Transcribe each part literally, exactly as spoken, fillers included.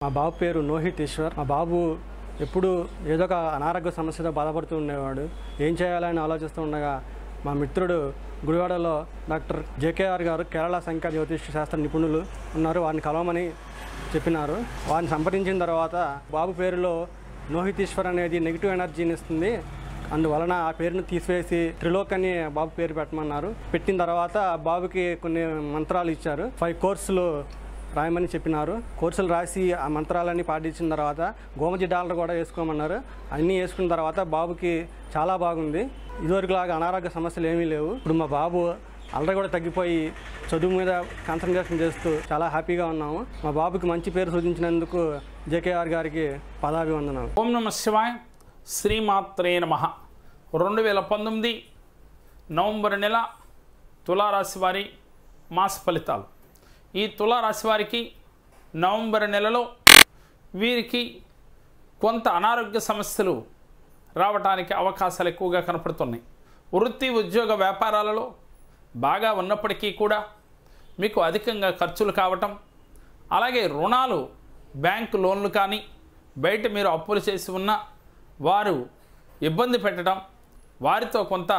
మా బాబు పేరు నోహిత్ ఈశ్వర్. మా బాబు ఎప్పుడు ఏదో ఒక అనారోగ్య సమస్యతో బాధపడుతూ ఉండేవాడు. ఏం చేయాలని ఆలోచిస్తూ ఉండగా మా మిత్రుడు గుడివాడలో డాక్టర్ జేకేఆర్ గారు కేరళ సంఖ్యా జ్యోతిష్ శాస్త్ర నిపుణులు ఉన్నారు, వారిని కలవమని చెప్పినారు. వారిని సంప్రదించిన తర్వాత బాబు పేరులో నోహిత్ ఈశ్వర్ అనేది నెగిటివ్ ఎనర్జీని ఇస్తుంది, అందువలన ఆ పేరును తీసివేసి త్రిలోక్ అని బాబు పేరు పెట్టమన్నారు. పెట్టిన తర్వాత బాబుకి కొన్ని మంత్రాలు ఇచ్చారు. ఫైవ్ కోర్సులు రాయమని చెప్పినారు. కోర్సులు రాసి ఆ మంత్రాలన్నీ పాటించిన తర్వాత గోమతి డాలర్ కూడా వేసుకోమన్నారు. అన్నీ వేసుకున్న తర్వాత బాబుకి చాలా బాగుంది. ఇదివరకులాగా అనారోగ్య సమస్యలు ఏమీ లేవు. ఇప్పుడు మా బాబు అల్లరి కూడా తగ్గిపోయి చదువు మీద కాన్సన్ట్రేషన్ చేస్తూ చాలా హ్యాపీగా ఉన్నాము. మా బాబుకి మంచి పేరు సూచించినందుకు జేకేఆర్ గారికి పదాభివందనాలు. ఓం నమ శివాయ. శ్రీమాత్రే నమః. రెండు వేల పంతొమ్మిది నవంబర్ నెల తులారాశి వారి మాస ఫలితాలు. ఈ తులారాశి వారికి నవంబర్ నెలలో వీరికి కొంత అనారోగ్య సమస్యలు రావడానికి అవకాశాలు ఎక్కువగా కనపడుతున్నాయి. వృత్తి ఉద్యోగ వ్యాపారాలలో బాగా ఉన్నప్పటికీ కూడా మీకు అధికంగా ఖర్చులు కావటం, అలాగే రుణాలు బ్యాంకు లోన్లు కానీ బయట మీరు అప్పులు చేసి ఉన్న వారు ఇబ్బంది పెట్టడం, వారితో కొంత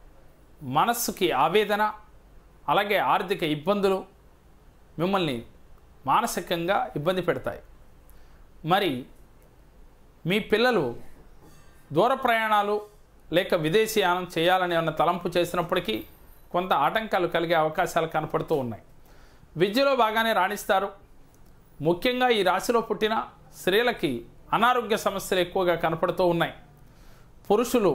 మనస్సుకి ఆవేదన, అలాగే ఆర్థిక ఇబ్బందులు మిమ్మల్ని మానసికంగా ఇబ్బంది పెడతాయి. మరి మీ పిల్లలు దూర ప్రయాణాలు లేక విదేశీయానం చేయాలని అన్న తలంపు చేసినప్పటికీ కొంత ఆటంకాలు కలిగే అవకాశాలు కనపడుతూ ఉన్నాయి. విద్యలో బాగానే రాణిస్తారు. ముఖ్యంగా ఈ రాశిలో పుట్టిన స్త్రీలకి అనారోగ్య సమస్యలు ఎక్కువగా కనపడుతూ ఉన్నాయి. పురుషులు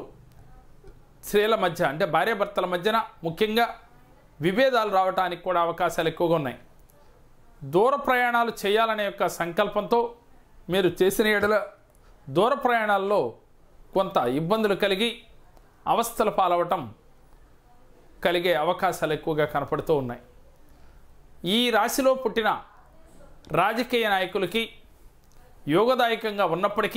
స్త్రీల మధ్య అంటే భార్యాభర్తల మధ్యన ముఖ్యంగా విభేదాలు రావడానికి కూడా అవకాశాలు ఎక్కువగా ఉన్నాయి. దూర ప్రయాణాలు చేయాలనే యొక్క సంకల్పంతో మీరు చేసిన ఎడల దూర ప్రయాణాల్లో కొంత ఇబ్బందులు కలిగి అవస్థలు పాలవటం కలిగే అవకాశాలు ఎక్కువగా కనపడుతూ ఉన్నాయి. ఈ రాశిలో పుట్టిన రాజకీయ నాయకులకి యోగదాయకంగా ఉన్నప్పటికీ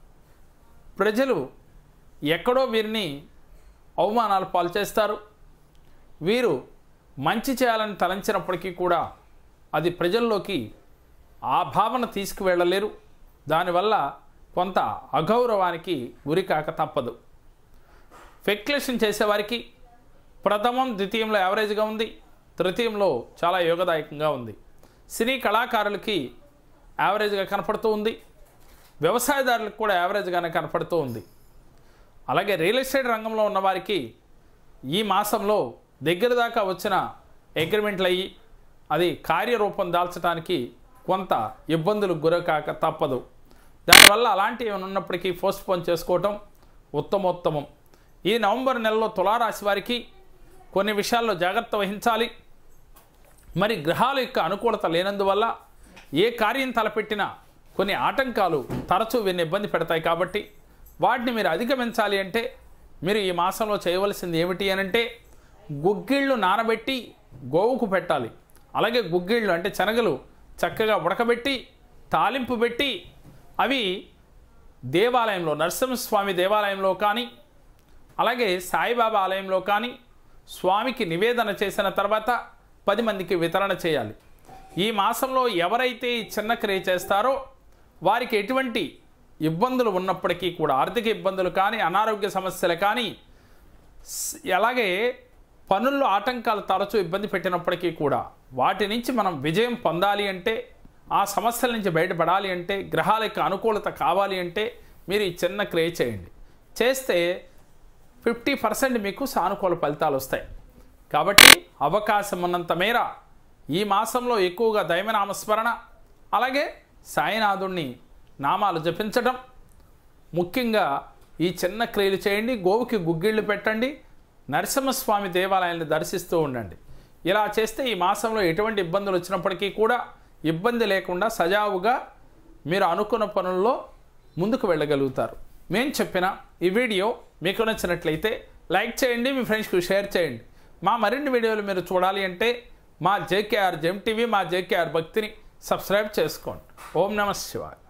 ప్రజలు ఎక్కడో వీరిని అవమానాలు పాలు చేస్తారు. వీరు మంచి చేయాలని తలంచినప్పటికీ కూడా అది ప్రజల్లోకి ఆ భావన తీసుకువెళ్ళలేరు. దానివల్ల కొంత అగౌరవానికి గురి కాక తప్పదు. స్పెక్యులేషన్ చేసేవారికి ప్రథమం ద్వితీయంలో యావరేజ్గా ఉంది, తృతీయంలో చాలా యోగదాయకంగా ఉంది. సినీ కళాకారులకి యావరేజ్గా కనపడుతూ ఉంది, వ్యవసాయదారులకు కూడా యావరేజ్గానే కనపడుతూ ఉంది. అలాగే రియల్ ఎస్టేట్ రంగంలో ఉన్నవారికి ఈ మాసంలో దగ్గర దాకా వచ్చిన అగ్రిమెంట్లు అయ్యి అది కార్యరూపం దాల్చడానికి కొంత ఇబ్బందులకు గురకాక తప్పదు. దానివల్ల అలాంటివి ఉన్నప్పటికీ పోస్ట్పోన్ చేసుకోవటం ఉత్తమోత్తమం. ఈ నవంబర్ నెలలో తులారాశి వారికి కొన్ని విషయాల్లో జాగ్రత్త వహించాలి. మరి గ్రహాల యొక్క అనుకూలత లేనందువల్ల ఏ కార్యం తలపెట్టినా కొన్ని ఆటంకాలు తరచూ వీరిని ఇబ్బంది పెడతాయి. కాబట్టి వాటిని మీరు అధిగమించాలి అంటే మీరు ఈ మాసంలో చేయవలసింది ఏమిటి అనంటే గుగ్గిళ్ళు నానబెట్టి గోవుకు పెట్టాలి. అలాగే గుగ్గిళ్ళు అంటే శనగలు చక్కగా ఉడకబెట్టి తాలింపు పెట్టి అవి దేవాలయంలో నరసింహస్వామి దేవాలయంలో కానీ అలాగే సాయిబాబా ఆలయంలో కానీ స్వామికి నివేదన చేసిన తర్వాత పది మందికి వితరణ చేయాలి. ఈ మాసంలో ఎవరైతే ఈ చిన్న క్రియ చేస్తారో వారికి ఎటువంటి ఇబ్బందులు ఉన్నప్పటికీ కూడా ఆర్థిక ఇబ్బందులు కానీ అనారోగ్య సమస్యలు కానీ అలాగే పనుల్లో ఆటంకాలు తరచూ ఇబ్బంది పెట్టినప్పటికీ కూడా వాటి నుంచి మనం విజయం పొందాలి అంటే ఆ సమస్యల నుంచి బయటపడాలి అంటే గ్రహాల యొక్క అనుకూలత కావాలి అంటే మీరు ఈ చిన్న క్రియ చేయండి. చేస్తే ఫిఫ్టీ పర్సెంట్ మీకు సానుకూల ఫలితాలు వస్తాయి. కాబట్టి అవకాశం ఉన్నంత మేర ఈ మాసంలో ఎక్కువగా దైవనామస్మరణ అలాగే సాయినాథుణ్ణి నామాలు జపించడం, ముఖ్యంగా ఈ చిన్న క్రియలు చేయండి. గోవుకి గుగ్గిళ్ళు పెట్టండి, నరసింహస్వామి దేవాలయాన్ని దర్శిస్తూ ఉండండి. ఇలా చేస్తే ఈ మాసంలో ఎటువంటి ఇబ్బందులు వచ్చినప్పటికీ కూడా ఇబ్బంది లేకుండా సజావుగా మీరు అనుకున్న పనుల్లో ముందుకు వెళ్ళగలుగుతారు. మేము చెప్పిన ఈ వీడియో మీకు నచ్చినట్లయితే లైక్ చేయండి, మీ ఫ్రెండ్స్కి షేర్ చేయండి. మా మరిన్ని వీడియోలు మీరు చూడాలి అంటే మా జేకేఆర్ జెమ్ టీవీ, మా జేకేఆర్ భక్తిని సబ్స్క్రైబ్ చేసుకోండి. ఓం నమః శివాయ.